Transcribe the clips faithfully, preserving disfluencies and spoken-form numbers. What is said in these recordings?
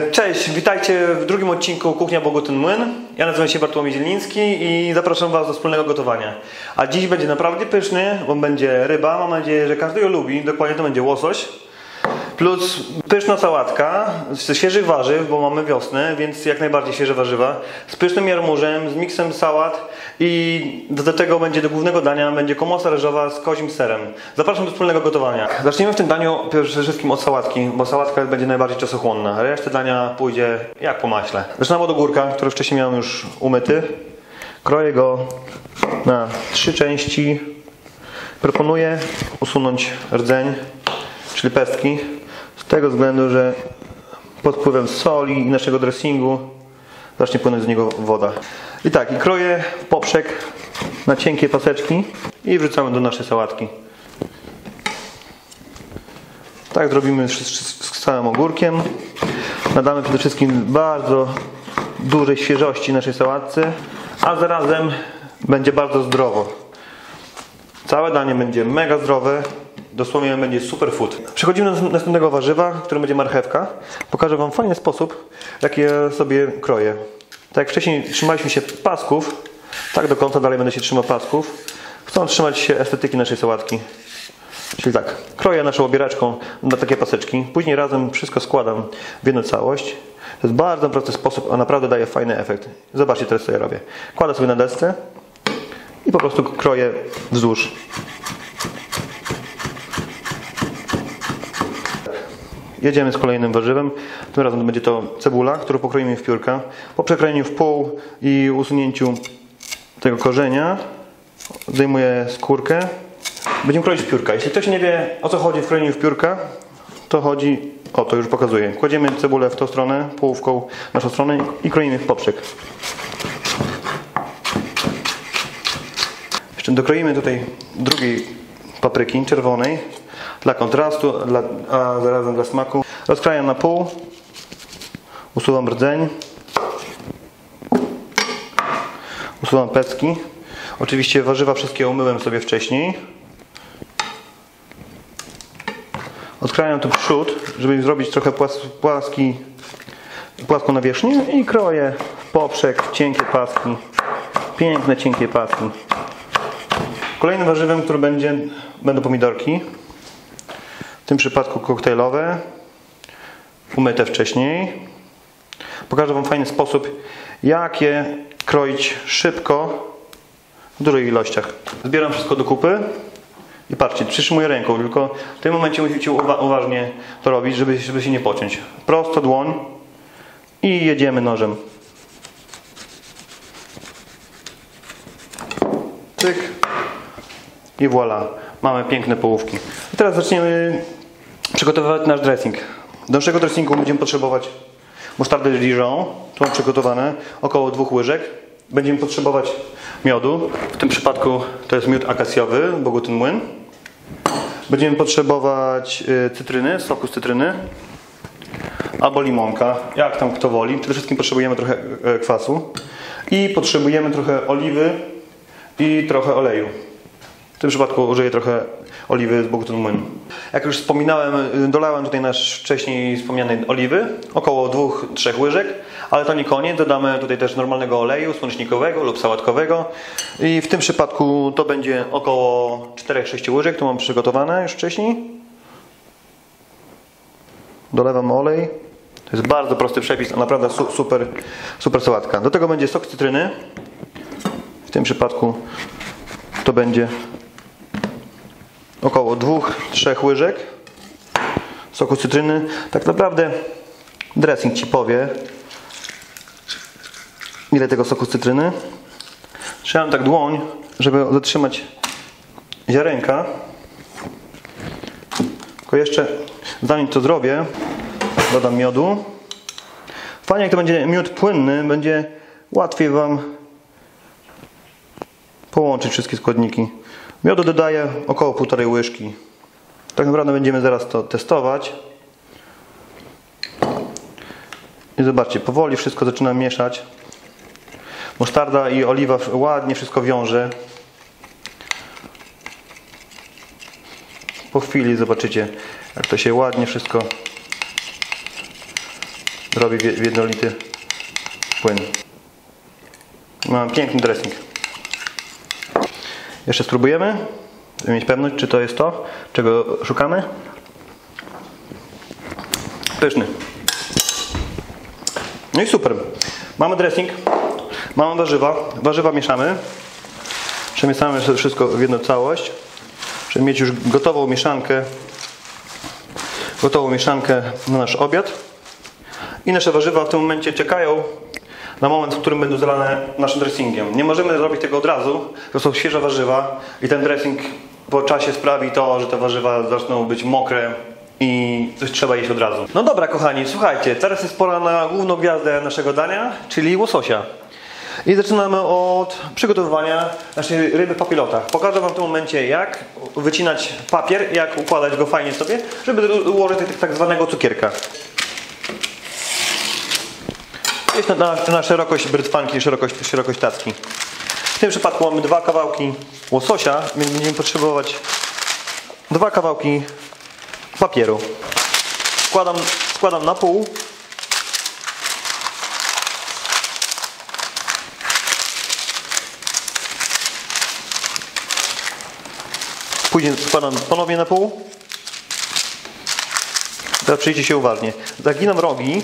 Cześć, witajcie w drugim odcinku Kuchnia Bogutin Młyn. Ja nazywam się Bartłomiej Zieliński i zapraszam Was do wspólnego gotowania. A dziś będzie naprawdę pyszny, bo będzie ryba, mam nadzieję, że każdy ją lubi, dokładnie to będzie łosoś. Plus pyszna sałatka z świeżych warzyw, bo mamy wiosnę, więc jak najbardziej świeże warzywa. Z pysznym jarmużem, z miksem sałat i do tego będzie do głównego dania będzie komosa ryżowa z kozim serem. Zapraszam do wspólnego gotowania. Zaczniemy w tym daniu przede wszystkim od sałatki, bo sałatka będzie najbardziej czasochłonna. Reszta dania pójdzie jak po maśle. Zaczynamy od ogórka, który wcześniej miałem już umyty. Kroję go na trzy części. Proponuję usunąć rdzeń, czyli pestki. Z tego względu, że pod wpływem soli i naszego dressingu zacznie płynąć z niego woda. I tak, i kroję poprzek na cienkie paseczki i wrzucamy do naszej sałatki. Tak zrobimy z całym ogórkiem. Nadamy przede wszystkim bardzo dużej świeżości naszej sałatce, a zarazem będzie bardzo zdrowo. Całe danie będzie mega zdrowe. Dosłownie będzie super food. Przechodzimy do następnego warzywa, którym będzie marchewka. Pokażę Wam fajny sposób, jaki ja sobie kroję. Tak jak wcześniej trzymaliśmy się pasków, tak do końca dalej będę się trzymał pasków. Chcę trzymać się estetyki naszej sałatki. Czyli tak, kroję naszą obieraczką na takie paseczki. Później razem wszystko składam w jedną całość. To jest bardzo prosty sposób, a naprawdę daje fajny efekt. Zobaczcie teraz, co ja robię. Kładę sobie na desce i po prostu kroję wzdłuż. Jedziemy z kolejnym warzywem. Tym razem będzie to cebula, którą pokroimy w piórka. Po przekrojeniu w pół i usunięciu tego korzenia zdejmuję skórkę. Będziemy kroić w piórka. Jeśli ktoś nie wie, o co chodzi w krojeniu w piórka, to chodzi o to, już pokazuję. Kładziemy cebulę w tą stronę, połówką w naszą stronę i kroimy w poprzek. Jeszcze dokroimy tutaj drugiej papryki czerwonej. Dla kontrastu, dla, a zarazem dla smaku. Rozkrajam na pół. Usuwam rdzeń. Usuwam pecki. Oczywiście warzywa wszystkie umyłem sobie wcześniej. Odkrajam tu przód, żeby zrobić trochę płas, płaski, płaską nawierzchnię i kroję w poprzek cienkie paski. Piękne, cienkie paski. Kolejnym warzywem, który będzie, będą pomidorki. W tym przypadku koktajlowe, umyte wcześniej. Pokażę Wam fajny sposób, jak je kroić szybko, w dużych ilościach. Zbieram wszystko do kupy i patrzcie, przytrzymuję ręką, tylko w tym momencie musicie uwa uważnie to robić, żeby, żeby się nie pociąć. Prosto dłoń i jedziemy nożem. Cyk i voilà, mamy piękne połówki. I teraz zaczniemy przygotowywać nasz dressing. Do naszego dressingu będziemy potrzebować musztardy Dijon, tu mam przygotowane, około dwóch łyżek. Będziemy potrzebować miodu, w tym przypadku to jest miód akacjowy, Bogutin Młyn. Będziemy potrzebować cytryny, soku z cytryny, albo limonka, jak tam kto woli. Przede wszystkim potrzebujemy trochę kwasu i potrzebujemy trochę oliwy i trochę oleju. W tym przypadku użyję trochę oliwy z Bogutin Młyn. Jak już wspominałem, dolałem tutaj nasz wcześniej wspomnianej oliwy, około dwóch do trzech łyżek, ale to nie koniec. Dodamy tutaj też normalnego oleju słonecznikowego lub sałatkowego i w tym przypadku to będzie około czterech do sześciu łyżek, to mam przygotowane już wcześniej. Dolewam olej. To jest bardzo prosty przepis, a naprawdę super, super sałatka. Do tego będzie sok cytryny. W tym przypadku to będzie około dwóch do trzech łyżek soku cytryny. Tak naprawdę dressing Ci powie, ile tego soku cytryny. Trzymam tak dłoń, żeby zatrzymać ziarenka. Tylko jeszcze, zanim to zrobię, dodam miodu. Fajnie, jak to będzie miód płynny, będzie łatwiej Wam połączyć wszystkie składniki. Miodu dodaję około półtorej łyżki. Tak naprawdę będziemy zaraz to testować. I zobaczcie, powoli wszystko zaczyna mieszać. Musztarda i oliwa ładnie wszystko wiąże. Po chwili zobaczycie, jak to się ładnie wszystko robi w jednolity płyn. Mamy piękny dressing. Jeszcze spróbujemy, żeby mieć pewność, czy to jest to, czego szukamy. Pyszny. No i super. Mamy dressing, mamy warzywa. Warzywa mieszamy. Przemieszamy wszystko w jedną całość, żeby mieć już gotową mieszankę, gotową mieszankę na nasz obiad. I nasze warzywa w tym momencie czekają na moment, w którym będą zalane naszym dressingiem. Nie możemy zrobić tego od razu, to są świeże warzywa i ten dressing po czasie sprawi to, że te warzywa zaczną być mokre i coś trzeba jeść od razu. No dobra kochani, słuchajcie, teraz jest pora na główną gwiazdę naszego dania, czyli łososia. I zaczynamy od przygotowywania naszej ryby w papilotach. Pokażę Wam w tym momencie, jak wycinać papier, jak układać go fajnie sobie, żeby ułożyć tak zwanego cukierka. Jest na, na, na szerokość brytwanki, szerokość, szerokość tacki. W tym przypadku mamy dwa kawałki łososia, więc będziemy potrzebować dwa kawałki papieru. Składam, składam na pół. Później składam ponownie na pół. Teraz przyjrzyjcie się uważnie. Zaginam rogi.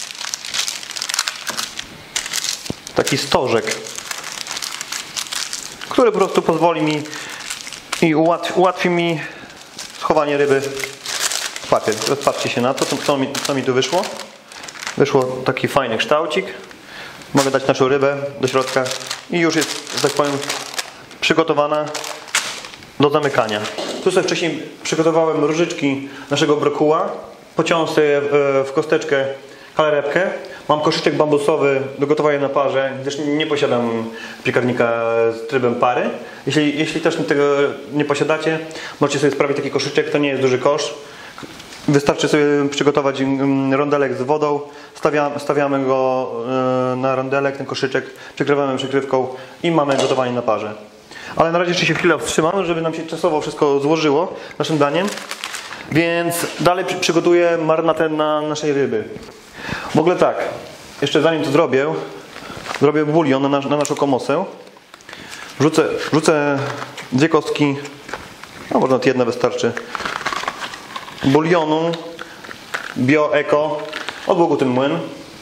Taki stożek, który po prostu pozwoli mi i ułatwi, ułatwi mi schowanie ryby w papier. Patrzcie się na to, co mi, co mi tu wyszło. Wyszło taki fajny kształcik. Mogę dać naszą rybę do środka i już jest, że tak powiem, przygotowana do zamykania. Tu sobie wcześniej przygotowałem różyczki naszego brokuła. Pociąłem sobie w kosteczkę kalerepkę. Mam koszyczek bambusowy do gotowania na parze, gdyż nie posiadam piekarnika z trybem pary. Jeśli, jeśli też tego nie posiadacie, możecie sobie sprawić taki koszyczek, to nie jest duży kosz. Wystarczy sobie przygotować rondelek z wodą, stawiamy, stawiamy go na rondelek, ten koszyczek, przykrywamy przykrywką i mamy gotowanie na parze. Ale na razie jeszcze się chwilę wstrzymamy, żeby nam się czasowo wszystko złożyło naszym daniem. Więc dalej przygotuję marynatę na naszej ryby. W ogóle tak, jeszcze zanim to zrobię, zrobię bulion na, nas, na naszą komosę. Wrzucę, wrzucę dwie kostki, no może nawet jedna wystarczy, bulionu Bio Eko od Bogu ten Młyn.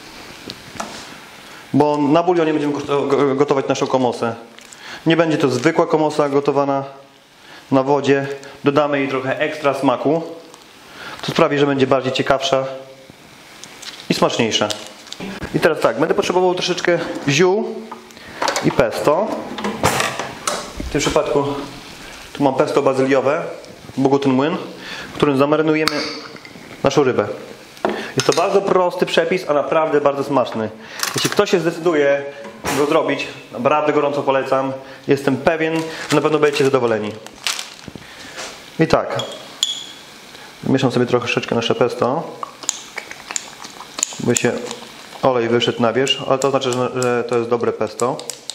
Bo na bulionie będziemy gotować naszą komosę. Nie będzie to zwykła komosa gotowana na wodzie. Dodamy jej trochę ekstra smaku. To sprawi, że będzie bardziej ciekawsza i smaczniejsza. I teraz tak, będę potrzebował troszeczkę ziół i pesto. W tym przypadku tu mam pesto bazyliowe, Bogu ten Młyn, w którym zamarynujemy naszą rybę. Jest to bardzo prosty przepis, a naprawdę bardzo smaczny. Jeśli ktoś się zdecyduje go zrobić, naprawdę gorąco polecam. Jestem pewien, że na pewno będziecie zadowoleni. I tak, mieszam sobie troszeczkę nasze pesto, by się olej wyszedł na wierzch, ale to znaczy, że to jest dobre pesto.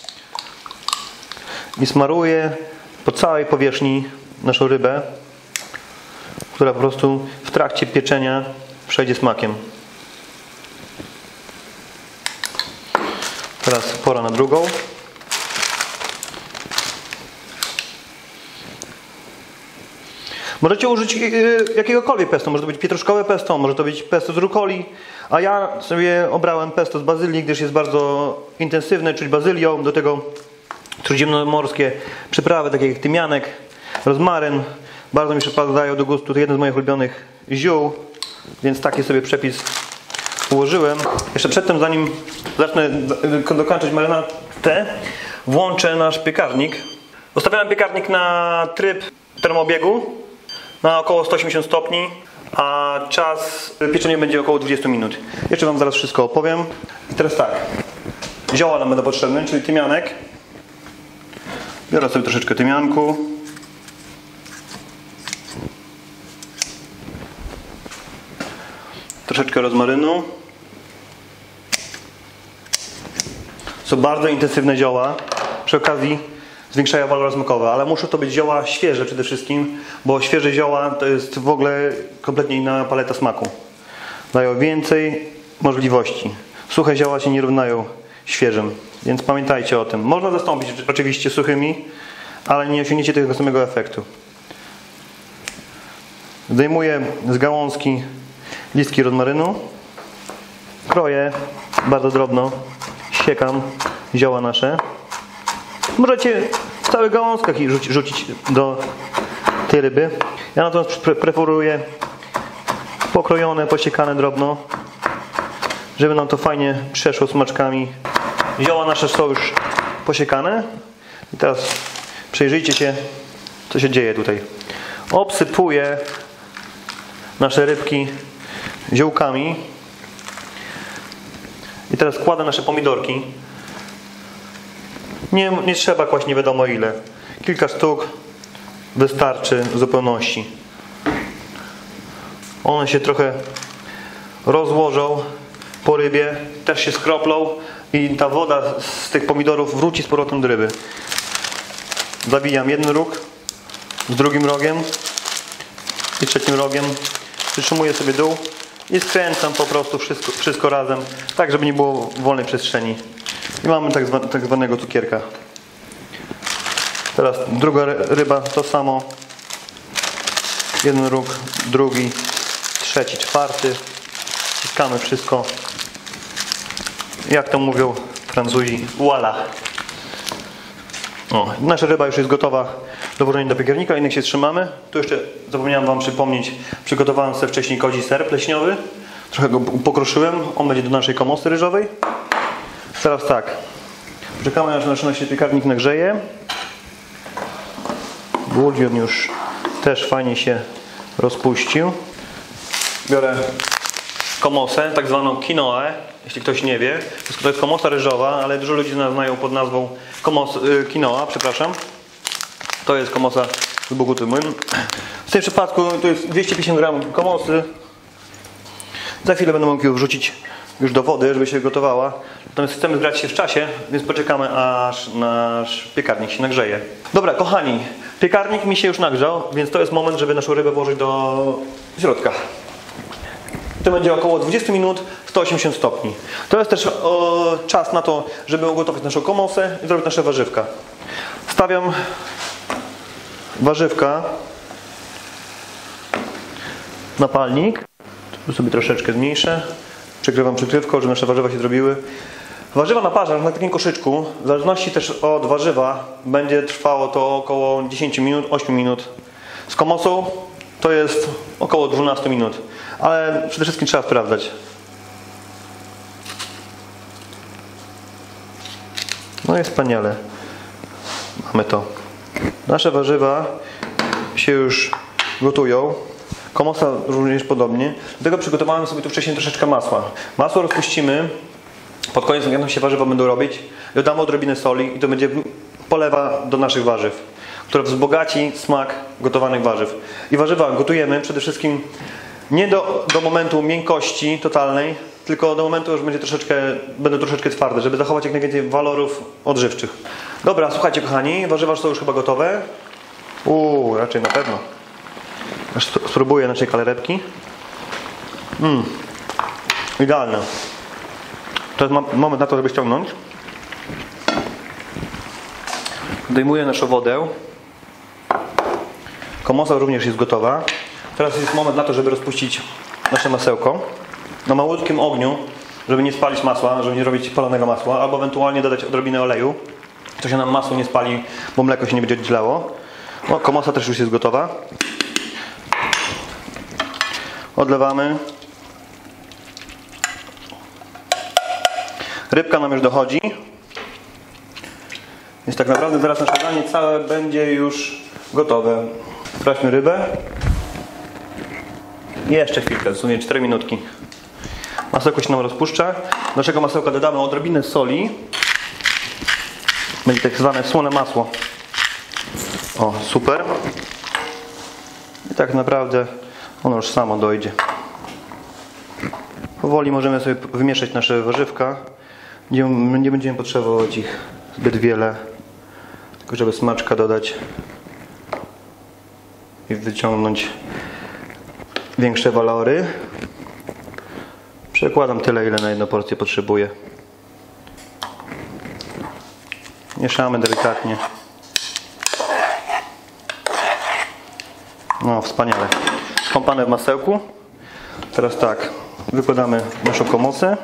I smaruję po całej powierzchni naszą rybę, która po prostu w trakcie pieczenia przejdzie smakiem. Teraz pora na drugą. Możecie użyć jakiegokolwiek pesto, może to być pietruszkowe pesto, może to być pesto z rukoli, a ja sobie obrałem pesto z bazylii, gdyż jest bardzo intensywne, czuć bazylią, do tego śródziemnomorskie przyprawy, takie jak tymianek, rozmaryn, bardzo mi przypadają do gustu, to jeden z moich ulubionych ziół, więc taki sobie przepis ułożyłem. Jeszcze przedtem, zanim zacznę dokończyć marynatę, włączę nasz piekarnik. Ustawiałem piekarnik na tryb termoobiegu na około sto osiemdziesiąt stopni, a czas pieczenia będzie około dwadzieścia minut. Jeszcze Wam zaraz wszystko opowiem. I teraz tak, zioła nam będą potrzebne, czyli tymianek. Biorę sobie troszeczkę tymianku. Troszeczkę rozmarynu. Są bardzo intensywne zioła. Przy okazji zwiększają walory smakowe, ale muszą to być zioła świeże przede wszystkim, bo świeże zioła to jest w ogóle kompletnie inna paleta smaku. Dają więcej możliwości. Suche zioła się nie równają świeżym, więc pamiętajcie o tym. Można zastąpić oczywiście suchymi, ale nie osiągniecie tego samego efektu. Zdejmuję z gałązki listki rozmarynu. Kroję bardzo drobno. Siekam zioła nasze. Możecie w całych gałązkach i rzucić, rzucić do tej ryby. Ja natomiast pre preferuję pokrojone, posiekane drobno, żeby nam to fajnie przeszło smaczkami. Zioła nasze są już posiekane. I teraz przejrzyjcie się, co się dzieje tutaj. Obsypuję nasze rybki ziołkami. I teraz kładę nasze pomidorki. Nie, nie trzeba kłaść nie wiadomo ile. Kilka sztuk wystarczy w zupełności. One się trochę rozłożą po rybie, też się skroplą i ta woda z tych pomidorów wróci z powrotem do ryby. Zawijam jeden róg z drugim rogiem i trzecim rogiem. Przytrzymuję sobie dół i skręcam po prostu wszystko, wszystko razem, tak żeby nie było wolnej przestrzeni. I mamy tak, zwa, tak zwanego cukierka. Teraz druga ryba to samo. Jeden róg, drugi, trzeci, czwarty. Wciskamy wszystko. Jak to mówią Francuzi, voila. O, nasza ryba już jest gotowa do włożenia do piekarnika i niech się trzymamy. Tu jeszcze zapomniałem Wam przypomnieć, przygotowałem sobie wcześniej kodzi ser pleśniowy. Trochę go pokruszyłem, on będzie do naszej komosy ryżowej. Teraz tak, czekamy aż nasz się piekarnik nagrzeje. Bulion już też fajnie się rozpuścił. Biorę komosę, tak zwaną quinoę, jeśli ktoś nie wie. To jest komosa ryżowa, ale dużo ludzi znają pod nazwą komos, y, quinoa, przepraszam. To jest komosa z Boguty Młyn. W tym przypadku to jest dwieście pięćdziesiąt gramów komosy. Za chwilę będę mógł ją wrzucić już do wody, żeby się gotowała. Natomiast chcemy zgrać się w czasie, więc poczekamy aż nasz piekarnik się nagrzeje. Dobra, kochani, piekarnik mi się już nagrzał, więc to jest moment, żeby naszą rybę włożyć do środka. To będzie około dwadzieścia minut, sto osiemdziesiąt stopni. To jest też o, czas na to, żeby ugotować naszą komosę i zrobić nasze warzywka. Stawiam warzywka na palnik. Tu sobie troszeczkę zmniejszę. Przykrywam przykrywką, żeby nasze warzywa się zrobiły. Warzywa naparzam na takim koszyczku. W zależności też od warzywa będzie trwało to około dziesięć minut, osiem minut. Z komosą to jest około dwanaście minut. Ale przede wszystkim trzeba sprawdzać. No i wspaniale. Mamy to. Nasze warzywa się już gotują. Komosa również podobnie. Do tego przygotowałem sobie tu wcześniej troszeczkę masła. Masło rozpuścimy. Pod koniec, jak nam się warzywa będą robić, dodamy odrobinę soli i to będzie polewa do naszych warzyw, która wzbogaci smak gotowanych warzyw. I warzywa gotujemy przede wszystkim nie do, do momentu miękkości totalnej, tylko do momentu, że będzie troszeczkę, będą troszeczkę twarde, żeby zachować jak najwięcej walorów odżywczych. Dobra, słuchajcie kochani, warzywa są już chyba gotowe. Uuu, raczej na pewno. Aż spróbuję naszej kalerepki. Mmm, idealne. To jest moment na to, żeby ściągnąć. Zdejmuję naszą wodę. Komosa również jest gotowa. Teraz jest moment na to, żeby rozpuścić nasze masełko na malutkim ogniu, żeby nie spalić masła, żeby nie robić palonego masła, albo ewentualnie dodać odrobinę oleju. To się nam masło nie spali, bo mleko się nie będzie oddzielało. No, komosa też już jest gotowa. Odlewamy. Rybka nam już dochodzi. Więc tak naprawdę zaraz nasze danie całe będzie już gotowe. Sprawdźmy rybę. Jeszcze chwilkę, w sumie cztery minutki. Masełko się nam rozpuszcza. Do naszego masełka dodamy odrobinę soli. Będzie tak zwane słone masło. O, super. I tak naprawdę ono już samo dojdzie. Powoli możemy sobie wymieszać nasze warzywka. Nie, nie będziemy potrzebować ich zbyt wiele, tylko żeby smaczka dodać i wyciągnąć większe walory. Przekładam tyle, ile na jedną porcję potrzebuję. Mieszamy delikatnie. No, wspaniale. Skąpane w masełku. Teraz tak, wykładamy naszą komosę.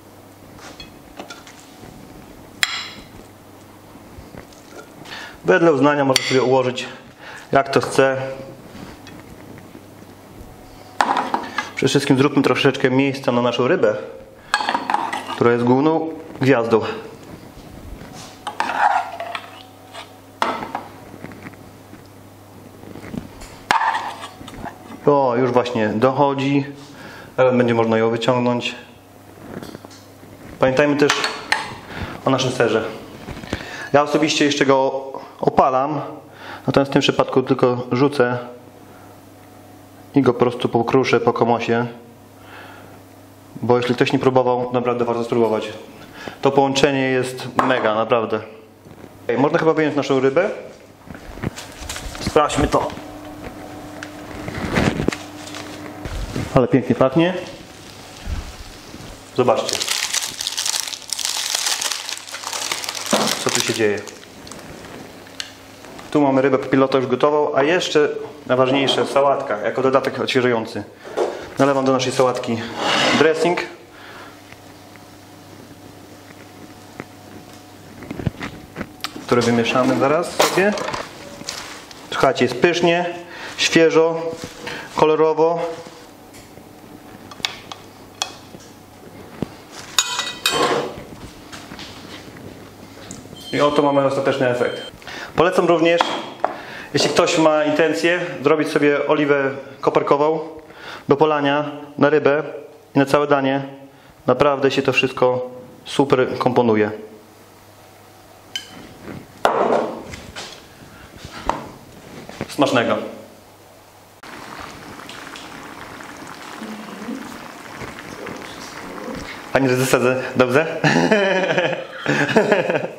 Wedle uznania może sobie ułożyć jak to chce. Przede wszystkim zróbmy troszeczkę miejsca na naszą rybę, która jest główną gwiazdą. O, już właśnie dochodzi. Teraz będzie można ją wyciągnąć. Pamiętajmy też o naszym serze. Ja osobiście jeszcze go opalam, natomiast w tym przypadku tylko rzucę i go po prostu pokruszę po komosie. Bo jeśli ktoś nie próbował, naprawdę warto spróbować. To połączenie jest mega, naprawdę. Można chyba wyjąć naszą rybę. Sprawdźmy to. Ale pięknie pachnie. Zobaczcie. Co tu się dzieje. Tu mamy rybę pilota już gotową, a jeszcze najważniejsze, sałatka, jako dodatek odświeżający. Nalewam do naszej sałatki dressing. Który wymieszamy zaraz sobie. Słuchajcie, jest pysznie, świeżo, kolorowo. I oto mamy ostateczny efekt. Polecam również, jeśli ktoś ma intencję, zrobić sobie oliwę koperkową do polania na rybę i na całe danie. Naprawdę się to wszystko super komponuje. Smacznego. Pani zasadzę, dobrze?